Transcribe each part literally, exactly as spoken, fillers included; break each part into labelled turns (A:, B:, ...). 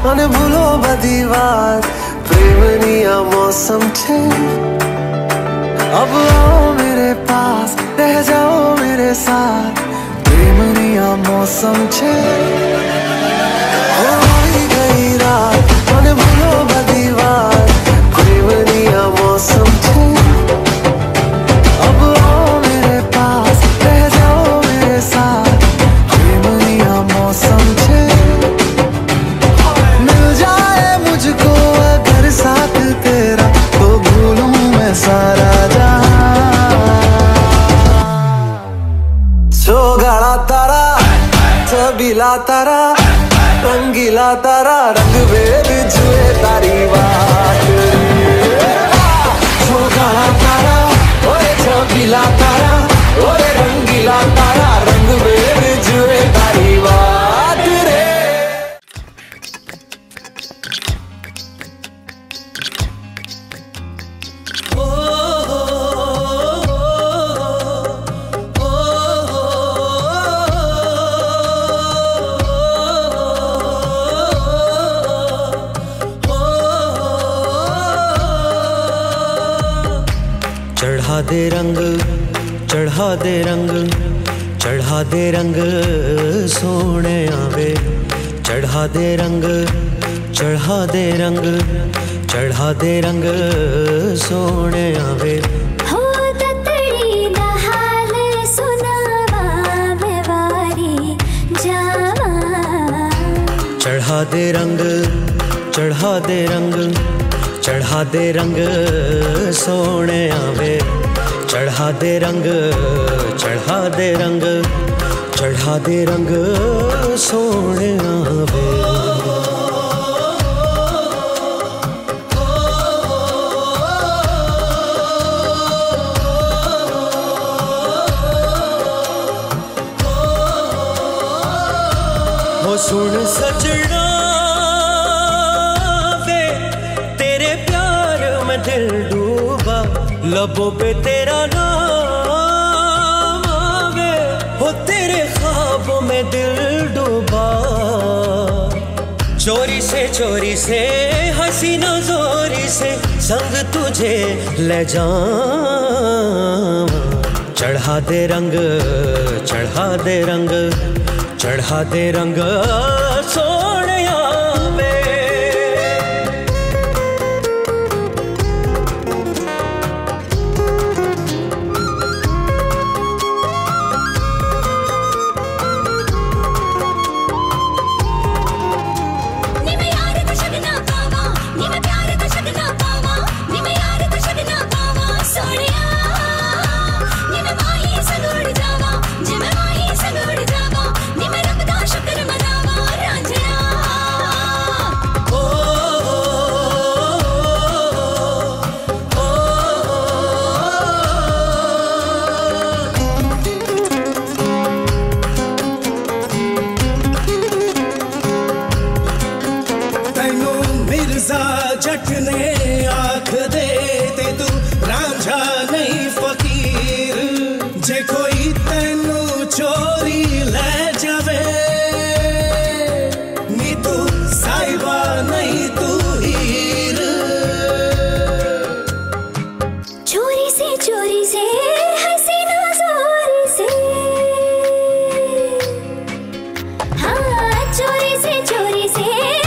A: મને ભૂલો બધી વાત પ્રેમની આ मौसम છે अब आओ मेरे पास रह जाओ मेरे साथ प्रेमनी आ मौसम छे हो गई रात મને ભૂલો બધી વાત प्रेमनी आ मौसम छे अब आओ मेरे पास रह जाओ मेरे साथ प्रेमनी आ मौसम छे मिल जाए मुझको अगर साथ तेरा तो भूलूं मैं सारा गाड़ा तारा छबीला तारा रंगीला तारा रंग भेद जुए तारी बात जो गाड़ा तारा ओए छबीला तारा ओए रंगीला तारा रंग भेद जुए तारी बात रे
B: चढ़ा दे रंग चढ़ा दे रंग चढ़ा दे रंग सोने आवे चढ़ा दे रंग चढ़ा दे रंग चढ़ा दे रंग सोने आवे
C: हो ततड़ी दा हाल सुनावा मैं वारी जावा
B: चढ़ा दे रंग चढ़ा दे रंग चढ़ा दे रंग सोने आवे चढ़ा दे रंग चढ़ा दे रंग चढ़ा दे रंग सोने आवे हो सुन सजना दिल डूबा लबों पे तेरा नाम आवे हो तेरे ख्वाबों में दिल डूबा चोरी से चोरी से हसीना जोरी से संग तुझे ले जाऊं चढ़ा दे रंग चढ़ा दे रंग चढ़ा दे रंग सोने आवे
D: जटने आख दे ते तू रांझा नहीं फकीर जे कोई तेनू चोरी ले जावे नी तू साहिबा नहीं तू हीर
C: चोरी से चोरी से हसीना जोरी से हाँ चोरी से चोरी से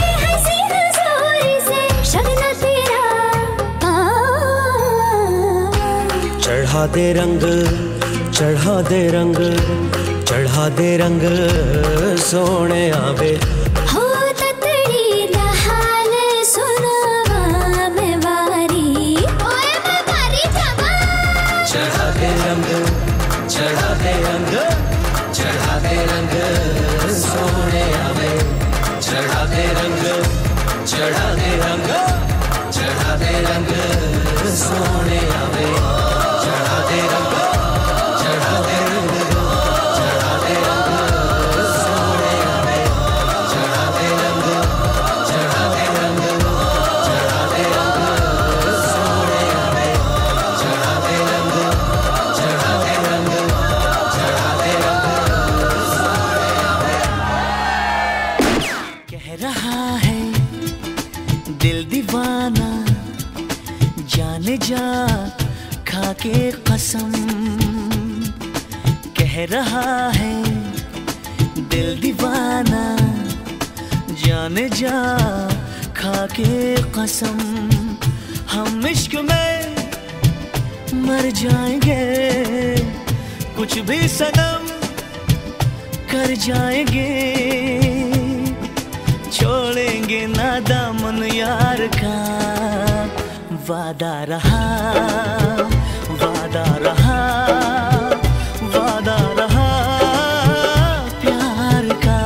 B: चढ़ा दे रंग चढ़ा दे रंग चढ़ा दे रंग सोने आवे
C: हो ततड़ी दा हाल सुनावा मैं वारी ओए मैं वारी जावा
B: चढ़ा दे रंग चढ़ा दे रंग चढ़ा दे रंग सोने आवे चढ़ा दे रंग चढ़ा दे रंग चढ़ा दे रंग सोने आवे चढ़ा दे रंग चढ़ा दे रंग चढ़ा दे रंग सोने आवे चढ़ा दे रंग चढ़ा दे रंग चढ़ा दे रंग सोने आवे चढ़ा दे रंग चढ़ा दे रंग चढ़ा दे रंग सोने आवे
E: कह रहा है दिल दीवाना जाने जा खाके कसम कह रहा है दिल दीवाना जाने जा खाके कसम हम इश्क में मर जाएंगे कुछ भी सनम कर जाएंगे छोड़ेंगे ना दामन यार का वादा रहा वादा रहा वादा रहा प्यार का।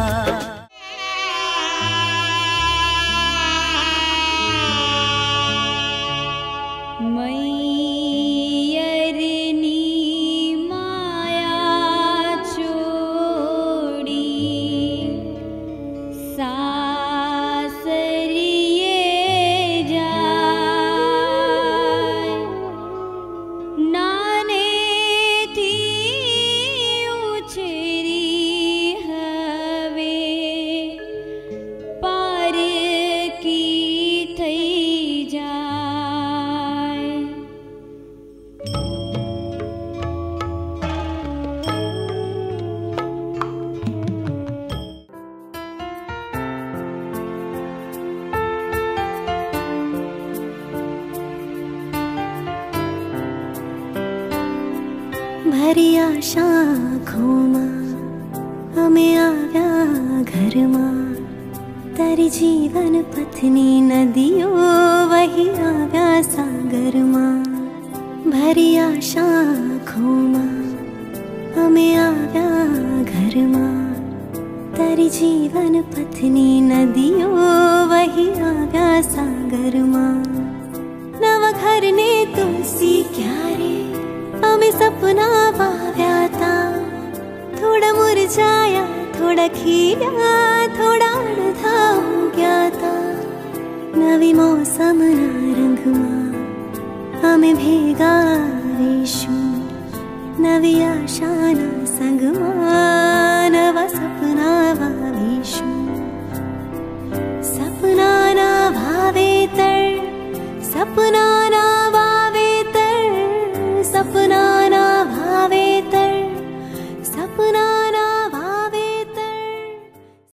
C: भरी आशा घूमा हमें आव्या घर मां तारी जीवन पत्नी नदियों वही आव्या सागर मां भरी आशा घूमा हमें आव्या घर मां तारी जीवन पत्नी नदियों वही आव्या सागर मां नव घर ने तुलसी क्यारे हमें सपना वाव्या ता थोड़ा मुरझाया थोड़ा खिला थोड़ा अर्धा हो गया था नवी मौसम ना रंग मां हमें भेगा रेशू नवी आशा ना संग मां नवा सपना वावेशू सपना ना भावे तर सपना